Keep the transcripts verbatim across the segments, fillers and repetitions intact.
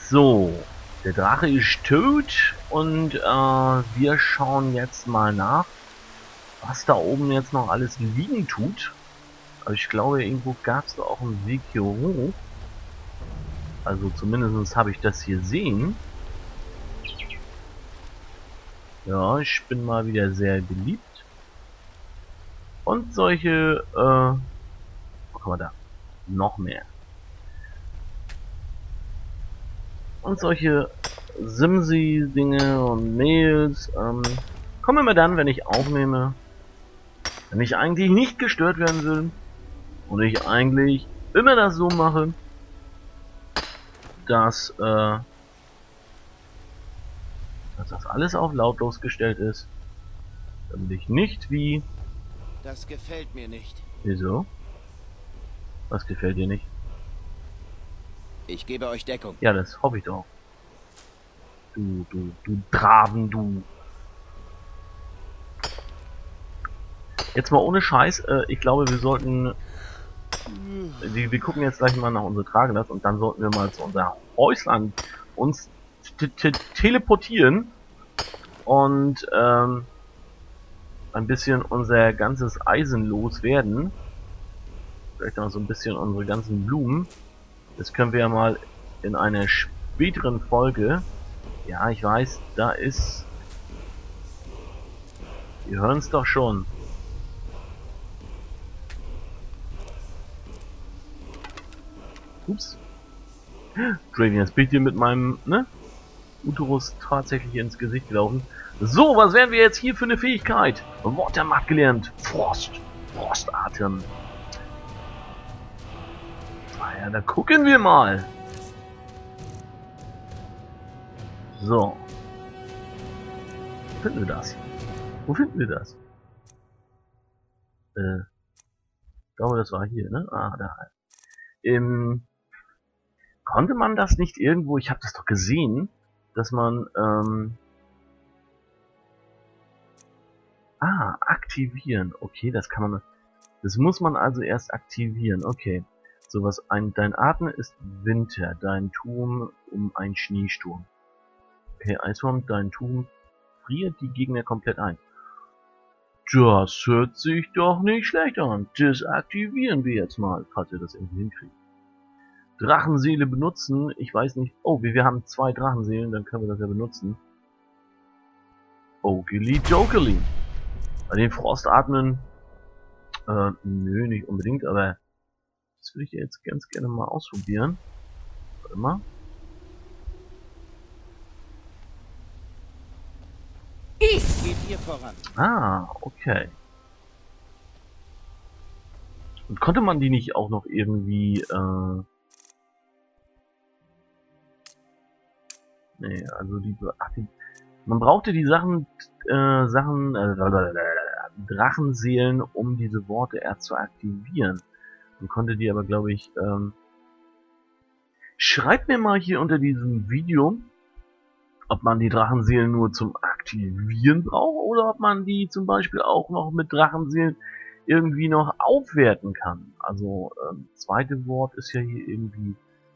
So, der Drache ist tot und äh, wir schauen jetzt mal nach, was da oben jetzt noch alles liegen tut. Aber ich glaube, irgendwo gab es da auch einen Weg hier hoch. Also zumindest habe ich das hier sehen. Ja, ich bin mal wieder sehr beliebt. Und solche, äh, was haben wir da? Noch mehr. Und solche Simsi-Dinge und Mails, ähm, kommen immer dann, wenn ich aufnehme. Wenn ich eigentlich nicht gestört werden will. Und ich eigentlich immer das so mache, dass, äh, dass das alles auf lautlos gestellt ist. Damit ich nicht wie... Das gefällt mir nicht. Wieso? Was gefällt dir nicht? Ich gebe euch Deckung. Ja, das hoffe ich doch. Du, du, du Draven, du. Jetzt mal ohne Scheiß, äh, ich glaube, wir sollten... Wir, wir gucken jetzt gleich mal nach unserer Tragelast und dann sollten wir mal zu unser Häusland uns teleportieren und ähm, ein bisschen unser ganzes Eisen loswerden. Vielleicht noch so ein bisschen unsere ganzen Blumen. Das können wir ja mal in einer späteren Folge. Ja, ich weiß, da ist... Wir hören es doch schon. Ups. Draven, jetzt bin ich dir mit meinem, ne? Uterus tatsächlich ins Gesicht gelaufen. So, was werden wir jetzt hier für eine Fähigkeit? Watermacht gelernt. Frost. Frostatem. Ah ja, da gucken wir mal. So. Wo finden wir das? Wo finden wir das? Äh. Ich glaube, das war hier, ne? Ah, da. Im... Konnte man das nicht irgendwo, ich habe das doch gesehen, dass man, ähm, ah, aktivieren, okay, das kann man, das muss man also erst aktivieren, okay, sowas, ein, dein Atmen ist Winter, dein Turm um einen Schneesturm, okay, Eiswurm, dein Turm friert die Gegner komplett ein, das hört sich doch nicht schlecht an, das aktivieren wir jetzt mal, falls wir das irgendwie hinkriegen. Drachenseele benutzen, ich weiß nicht, oh, wir, wir haben zwei Drachenseelen, dann können wir das ja benutzen. Okili Jokeli. Bei den Frostatmen, äh, nö, nicht unbedingt, aber das würde ich jetzt ganz gerne mal ausprobieren. Warte mal. Ich geht hier voran. Ah, okay. Und konnte man die nicht auch noch irgendwie, äh, nee, also die, ach, die, man brauchte die Sachen, äh, Sachen, äh, Drachenseelen, um diese Worte erst zu aktivieren. Man konnte die aber, glaube ich, ähm, schreibt mir mal hier unter diesem Video, ob man die Drachenseelen nur zum Aktivieren braucht oder ob man die zum Beispiel auch noch mit Drachenseelen irgendwie noch aufwerten kann. Also, ähm, zweite Wort ist ja hier irgendwie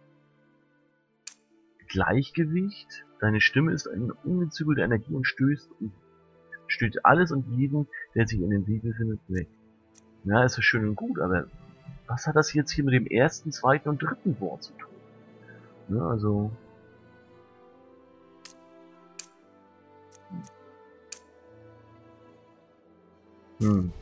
Gleichgewicht. Deine Stimme ist eine ungezügelte Energie und stößt, und stößt alles und jeden, der sich in den Weg befindet, weg. Ja, ist ja schön und gut, aber was hat das jetzt hier mit dem ersten, zweiten und dritten Wort zu tun? Ja, also... Hm.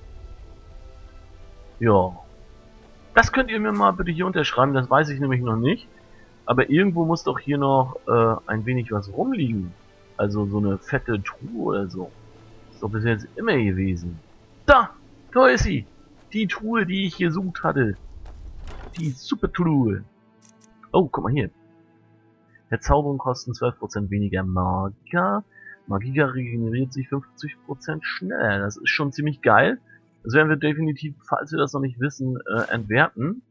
Ja. Das könnt ihr mir mal bitte hier unterschreiben, das weiß ich nämlich noch nicht. Aber irgendwo muss doch hier noch äh, ein wenig was rumliegen. Also so eine fette Truhe oder so. Ist doch bis jetzt immer gewesen. Da! Da ist sie! Die Truhe, die ich gesucht hatte. Die super Truhe. Oh, guck mal hier. Verzauberung kosten zwölf Prozent weniger Magika. Magika regeneriert sich fünfzig Prozent schneller. Das ist schon ziemlich geil. Das werden wir definitiv, falls wir das noch nicht wissen, äh, entwerten.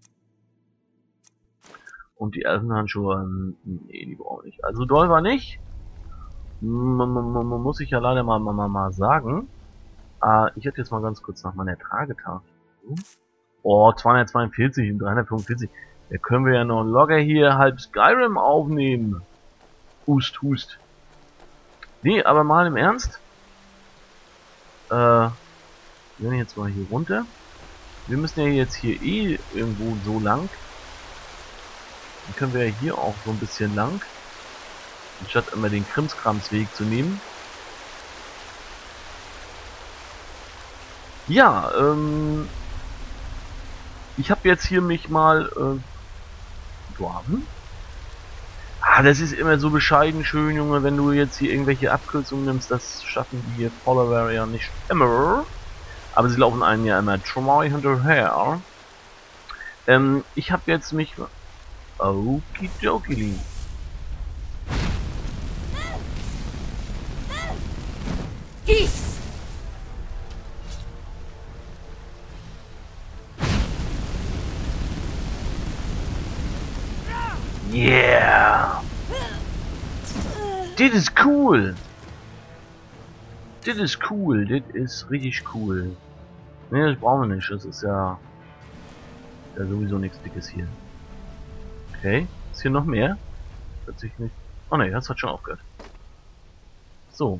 Und die Elfenhandschuhe, nee, die brauchen wir nicht. Also doll war nicht. Man, man, man muss ich ja leider mal, mal, mal sagen. Äh, ich hätte jetzt mal ganz kurz nach meiner Tragetafel. Oh, zweihundertzweiundvierzig und dreihundertfünfundvierzig. Da können wir ja noch locker hier halb Skyrim aufnehmen. Hust, hust. Nee, aber mal im Ernst. Äh, wir gehen jetzt mal hier runter. Wir müssen ja jetzt hier eh irgendwo so lang. Dann können wir ja hier auch so ein bisschen lang. Anstatt immer den Krimskramsweg zu nehmen. Ja, ähm... ich habe jetzt hier mich mal... Äh, Dwarven? Ah, das ist immer so bescheiden schön, Junge, wenn du jetzt hier irgendwelche Abkürzungen nimmst. Das schaffen die hier Follower ja nicht immer. Aber sie laufen einem ja immer treu hinterher. Ähm, ich habe jetzt mich... Okidoki. Gieß! Yeah! Das ist cool! Das ist cool, das ist richtig cool. Ne, das brauchen wir nicht, das ist ja, ja sowieso nichts Dickes hier. Okay, ist hier noch mehr? Hört sich nicht... Oh ne, das hat schon aufgehört. So.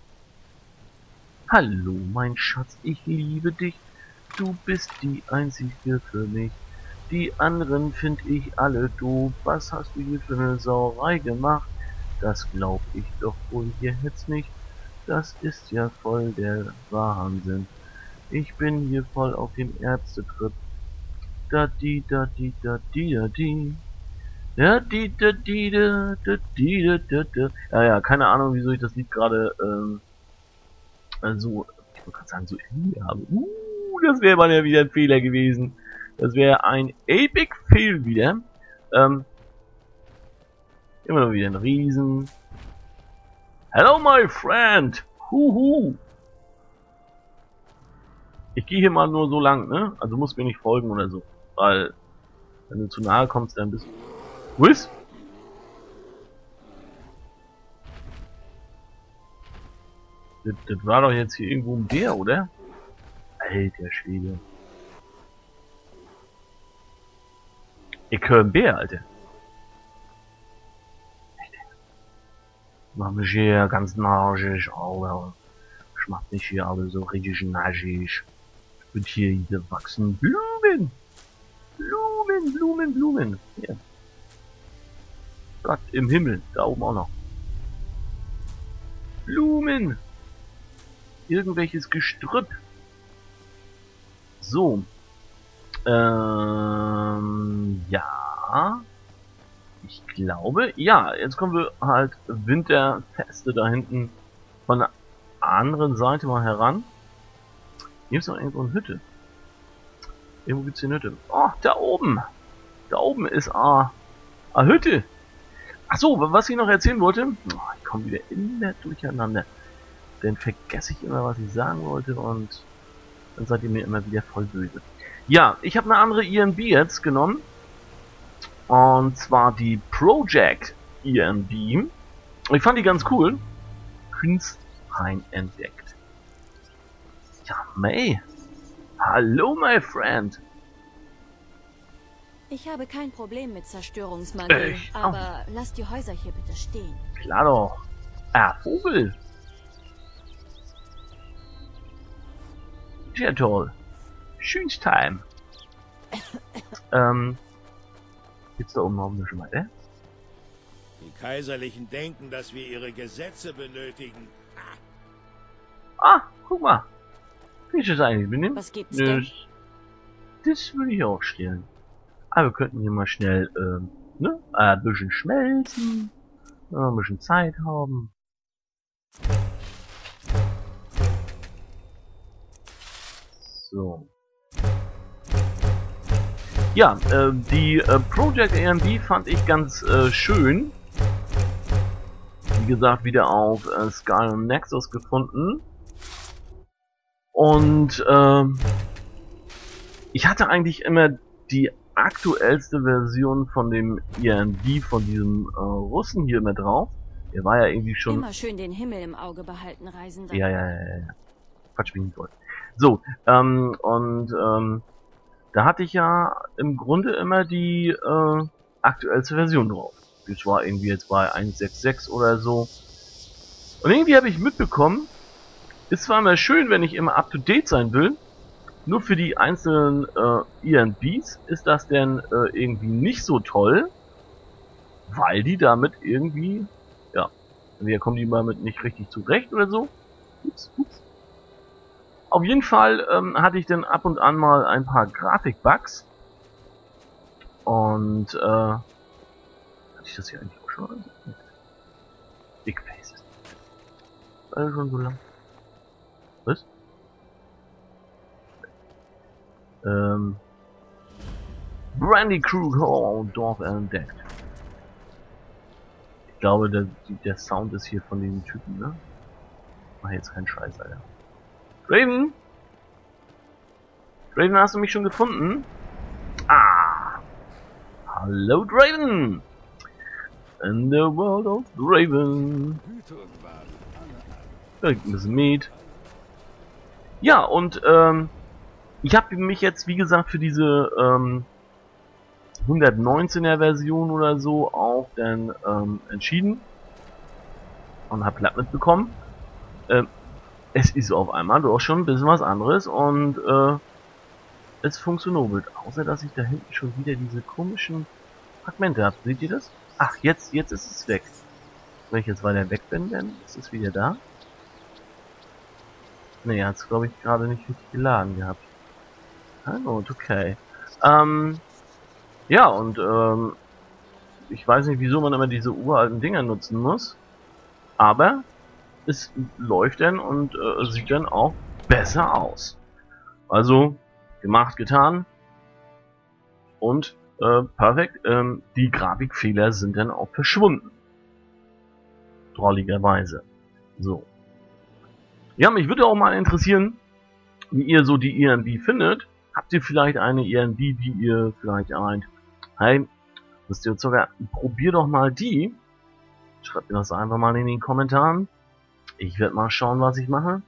Hallo, mein Schatz, ich liebe dich. Du bist die einzige für mich. Die anderen finde ich alle doof. Was hast du hier für eine Sauerei gemacht? Das glaub ich doch wohl hier jetzt nicht. Das ist ja voll der Wahnsinn. Ich bin hier voll auf dem Ärztetrip. Da di da di da di da di. Da di da di da da di da da da. Ja, ja, keine Ahnung, wieso ich das Lied gerade ähm, also, ich wollte gerade sagen, so irgendwie habe. Uh, das wäre mal ja wieder ein Fehler gewesen. Das wäre ein Epic Fail wieder. Ähm, immer noch wieder ein Riesen. Hello, my friend. Huhu. Ich gehe hier mal nur so lang, ne? Also musst mir nicht folgen oder so. Weil, wenn du zu nahe kommst, dann bist du... Was? Das, das war doch jetzt hier irgendwo ein Bär, oder? Alter Schwede. Ich höre einen Bär, Alter. Mach mich hier ganz naschig, Alter. Ich mach mich hier alle so richtig naschig. Ich bin hier gewachsen. Blumen! Blumen, Blumen, Blumen. Hier. Gott im Himmel, da oben auch noch. Blumen! Irgendwelches Gestrüpp. So. Ähm, ja. Ich glaube, ja, jetzt kommen wir halt Winterfeste da hinten von der anderen Seite mal heran. Hier ist noch irgendwo eine Hütte. Irgendwo gibt's hier eine Hütte. Oh, da oben. Da oben ist a, a Hütte. Ach so, was ich noch erzählen wollte. Oh, ich komme wieder immer durcheinander. Dann vergesse ich immer, was ich sagen wollte und dann seid ihr mir immer wieder voll böse. Ja, ich habe eine andere E N B jetzt genommen. Und zwar die Project E N B. Ich fand die ganz cool. Künstlein entdeckt. Ja, May. Hallo, my friend. Ich habe kein Problem mit Zerstörungsmagie, Ich aber lass die Häuser hier bitte stehen. Klar doch. Ah, Vogel. Sehr toll. Schönes Time. ähm. Gibt's da oben noch eine Schmeide? Die Kaiserlichen denken, dass wir ihre Gesetze benötigen. Ah, guck mal. Wie ist das eigentlich benimmt? Was gibt's denn? Das würde ich auch stellen. Aber wir könnten hier mal schnell, ähm, ne? Ein bisschen schmelzen. Ein bisschen Zeit haben. So. Ja, äh, die äh, Project A M B fand ich ganz äh, schön. Wie gesagt, wieder auf äh, Skyrim Nexus gefunden. Und ähm, ich hatte eigentlich immer die aktuellste Version von dem E N B, von diesem äh, Russen hier immer drauf. Der war ja irgendwie schon... Immer schön den Himmel im Auge behalten, Reisender. Ja, ja, ja, ja. Quatsch mich nicht voll. So, ähm, und ähm, da hatte ich ja im Grunde immer die äh, aktuellste Version drauf. Das war irgendwie jetzt bei eins Punkt sechs Punkt sechs oder so. Und irgendwie habe ich mitbekommen, ist zwar immer schön, wenn ich immer up to date sein will, nur für die einzelnen äh, E N Bs ist das denn äh, irgendwie nicht so toll, weil die damit irgendwie, ja, entweder kommen die damit nicht richtig zurecht oder so. Ups, ups. Auf jeden Fall ähm, hatte ich dann ab und an mal ein paar Grafik-Bugs. Und, äh, hatte ich das hier eigentlich auch schon? Big Faces. Also schon so lang. Was? Ähm. Brandy Crew Hall Dorf entdeckt. Ich glaube, der, der Sound ist hier von den Typen, ne? Mach jetzt keinen Scheiß, Alter. Draven? Draven, hast du mich schon gefunden? Ah! Hallo, Draven! In the world of Draven. Ein bisschen Meat. Ja, und, ähm, ich habe mich jetzt, wie gesagt, für diese, ähm, hundertneunzehner Version oder so auch dann, ähm, entschieden. Und habe glatt mitbekommen. Ähm, es ist auf einmal doch schon ein bisschen was anderes und, äh, es funktioniert. Außer, dass ich da hinten schon wieder diese komischen Fragmente habe. Seht ihr das? Ach, jetzt, jetzt ist es weg. Wenn ich jetzt weiter weg bin, dann ist es wieder da. Ne, hat es glaube ich gerade nicht richtig geladen gehabt. Ah, gut, okay. Ähm, ja, und ähm, ich weiß nicht, wieso man immer diese uralten Dinger nutzen muss. Aber es läuft dann und äh, sieht dann auch besser aus. Also, gemacht, getan. Und äh, perfekt. Ähm, die Grafikfehler sind dann auch verschwunden. Drolligerweise. So. Ja, mich würde auch mal interessieren, wie ihr so die E N B findet. Habt ihr vielleicht eine E N B, die ihr vielleicht meint, hey, wisst ihr sogar, probier doch mal die. Schreibt mir das einfach mal in den Kommentaren. Ich werde mal schauen, was ich mache.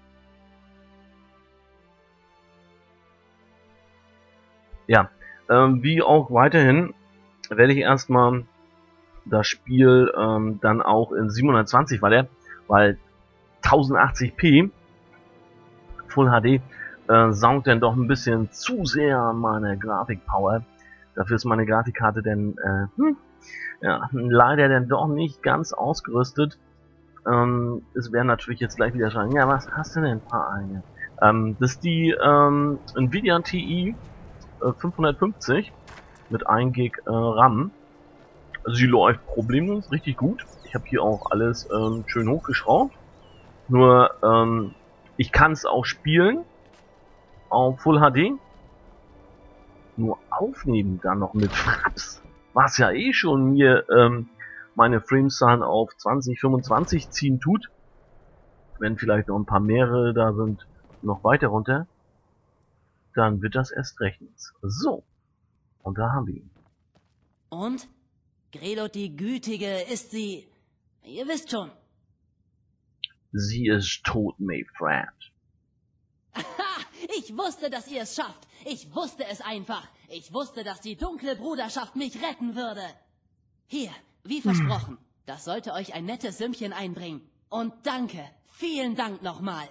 Ja, ähm, wie auch weiterhin werde ich erstmal das Spiel ähm, dann auch in siebenhundertzwanzig, weil er, weil tausendachtzig p Full H D äh, saugt dann doch ein bisschen zu sehr an meine Grafikpower. Dafür ist meine Grafikkarte denn äh, hm, ja, leider dann doch nicht ganz ausgerüstet. Ähm, es werden natürlich jetzt gleich wieder schreien, ja, was hast du denn? Ah, ja. ähm, das ist die ähm, Nvidia T I äh, fünfhundertfünfzig mit ein Gig äh, RAM. Sie läuft problemlos, richtig gut. Ich habe hier auch alles ähm, schön hochgeschraubt. Nur, ähm, ich kann es auch spielen auf Full H D. Nur aufnehmen dann noch mit Fraps. Was ja eh schon mir ähm, meine Framezahlen auf zwanzig, fünfundzwanzig ziehen tut. Wenn vielleicht noch ein paar mehrere da sind, noch weiter runter. Dann wird das erst recht nichts. So. Und da haben wir ihn. Und? Grelot die Gütige, ist sie... Ihr wisst schon. Sie ist tot, my friend. Ha! Ich wusste, dass ihr es schafft. Ich wusste es einfach. Ich wusste, dass die dunkle Bruderschaft mich retten würde. Hier, wie versprochen. Hm. Das sollte euch ein nettes Sümmchen einbringen. Und danke. Vielen Dank nochmal.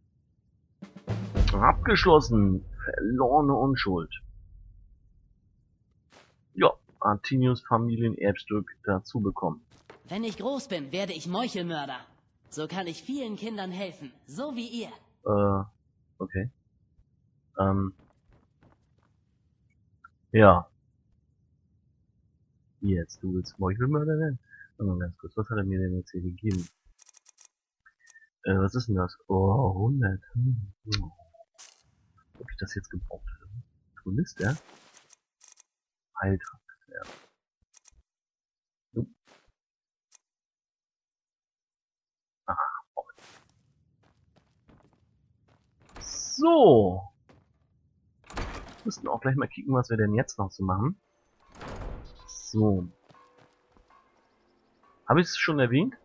Abgeschlossen. Verlorene Unschuld. Ja, Artinius Familienerbstück dazu bekommen. Wenn ich groß bin, werde ich Meuchelmörder. So kann ich vielen Kindern helfen. So wie ihr. Äh, okay. Ähm. Ja. Jetzt, du willst Meuchelmörder werden? Oh, ganz kurz, was hat er mir denn jetzt hier gegeben? Äh, was ist denn das? Oh, hundert. Hm. Oh. Ob ich das jetzt gebraucht habe? Tourist, ja? Heiltrank, ja. Nope. Ah, okay. So. Wir müssten auch gleich mal kicken, was wir denn jetzt noch so machen. So. Habe ich es schon erwähnt?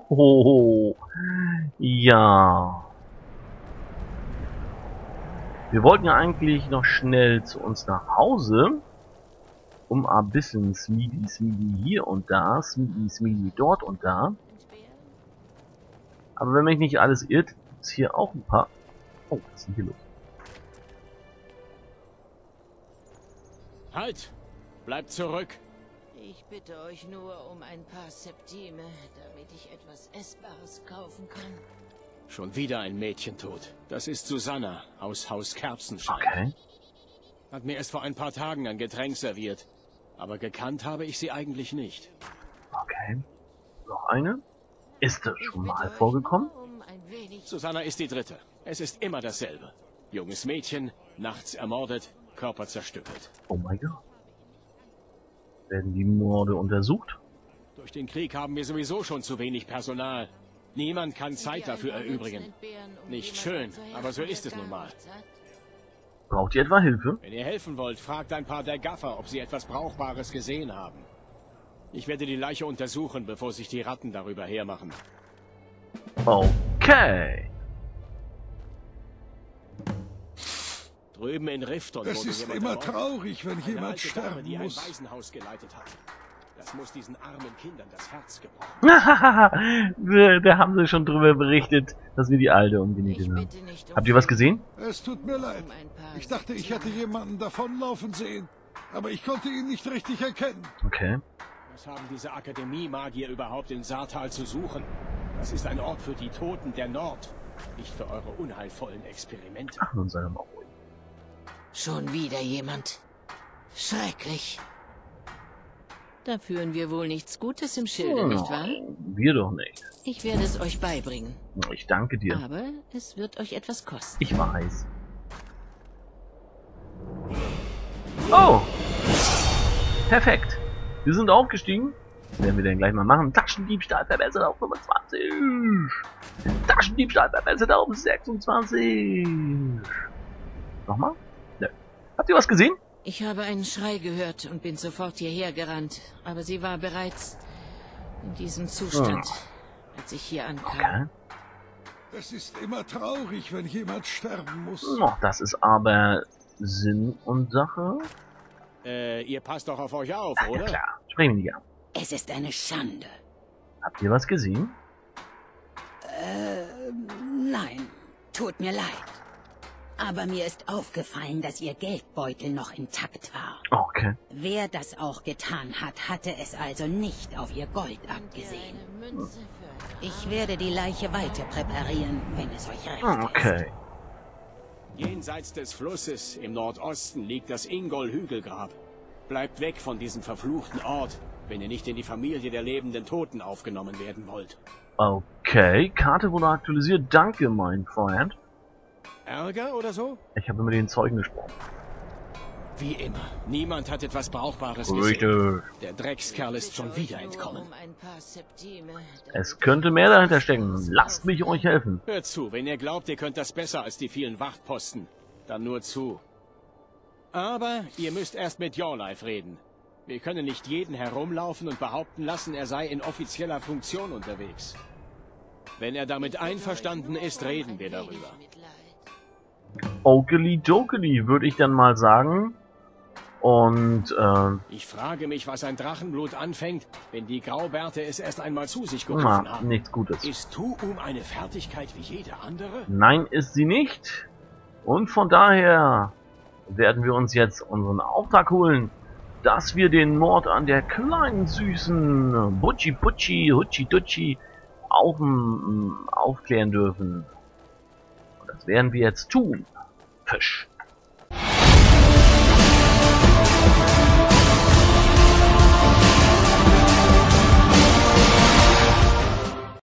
So. Ja. Wir wollten ja eigentlich noch schnell zu uns nach Hause, um ein bisschen Smeedy Smeedy hier und da, Smeedy Smeedy dort und da. Aber wenn mich nicht alles irrt, ist hier auch ein paar... Oh, was ist denn hier los? Halt! Bleibt zurück! Ich bitte euch nur um ein paar Septime, damit ich etwas Essbares kaufen kann. Schon wieder ein Mädchen tot. Das ist Susanna aus Haus Kerzenschein. Okay. Hat mir erst vor ein paar Tagen ein Getränk serviert. Aber gekannt habe ich sie eigentlich nicht. Okay. Noch eine? Ist das Ich schon bitte mal euch vorgekommen? nur um ein wenig... Susanna ist die dritte. Es ist immer dasselbe. Junges Mädchen, nachts ermordet, Körper zerstückelt. Oh mein Gott. Werden die Morde untersucht? Durch den Krieg haben wir sowieso schon zu wenig Personal. Niemand kann Zeit dafür erübrigen. Nicht schön, aber so ist es nun mal. Braucht ihr etwa Hilfe? Wenn ihr helfen wollt, fragt ein paar der Gaffer, ob sie etwas Brauchbares gesehen haben. Ich werde die Leiche untersuchen, bevor sich die Ratten darüber hermachen. Okay. Drüben in Rifton Es wurde ist jemand immer ermordet. traurig, wenn Eine jemand alte Dame, sterben die ein muss. Waisenhaus geleitet hat. Das muss diesen armen Kindern das Herz gebrochen. Da haben sie schon drüber berichtet, dass wir die Alte Ich umgenietet haben. bitte nicht um Habt ihr was gesehen? Es tut mir leid. um ein paar Ich dachte, ich hätte Septime. jemanden davonlaufen sehen, aber ich konnte ihn nicht richtig erkennen. Okay. Was haben diese Akademie-Magier überhaupt in Saartal zu suchen? Das ist ein Ort für die Toten der Nord, nicht für eure unheilvollen Experimente. Ach, nun sei doch mal ruhig. Schon wieder jemand. Schrecklich. Da führen wir wohl nichts Gutes im Schilde, nicht wahr? Wir doch nicht. Ich werde es euch beibringen. Ich danke dir. Aber es wird euch etwas kosten. Ich weiß. Oh! Perfekt. Wir sind aufgestiegen. Was werden wir denn gleich mal machen? Taschendiebstahl verbessert auf fünfundzwanzig. Taschendiebstahl verbessert auf sechsundzwanzig. Nochmal? Nö. Habt ihr was gesehen? Ich habe einen Schrei gehört und bin sofort hierher gerannt. Aber sie war bereits in diesem Zustand, als ich hier ankam. Okay. Es ist immer traurig, wenn jemand sterben muss. Oh, das ist aber Sinn und Sache. Äh, ihr passt doch auf euch auf, Ja oder? klar. Sprechen wir nicht an. Es ist eine Schande. Habt ihr was gesehen? Äh, nein, tut mir leid. Aber mir ist aufgefallen, dass Ihr Geldbeutel noch intakt war. Okay. Wer das auch getan hat, hatte es also nicht auf Ihr Gold abgesehen. Eine Münze für Ich werde die Leiche weiter präparieren, wenn es euch recht Ah, okay. ist. Jenseits des Flusses im Nordosten liegt das Ingol-Hügelgrab. Bleibt weg von diesem verfluchten Ort, wenn ihr nicht in die Familie der lebenden Toten aufgenommen werden wollt. Okay. Karte wurde aktualisiert. Danke, mein Freund. Ärger oder so? Ich habe mit den Zeugen gesprochen. Wie immer. Niemand hat etwas Brauchbares gesehen. Richtig. Der Dreckskerl ist schon wieder entkommen. um ein paar Septime, Es könnte mehr dahinter stecken. Lasst mich euch helfen. Hört zu, wenn ihr glaubt, ihr könnt das besser als die vielen Wachtposten, dann nur zu. Aber ihr müsst erst mit Your Life reden. Wir können nicht jeden herumlaufen und behaupten lassen, er sei in offizieller Funktion unterwegs. Wenn er damit einverstanden ist, reden wir darüber. Okeli dokeli, würde ich dann mal sagen. Und, äh, Ich frage mich, was ein Drachenblut anfängt, wenn die Graubärte es erst einmal zu sich gerufen na, haben. nichts Gutes. Ist Tuum eine Fertigkeit wie jede andere? Nein, ist sie nicht. Und von daher werden wir uns jetzt unseren Auftrag holen, dass wir den Mord an der kleinen süßen Butchi Butchi Hutschi Dutschi auf, aufklären dürfen. Und das werden wir jetzt tun. Fisch.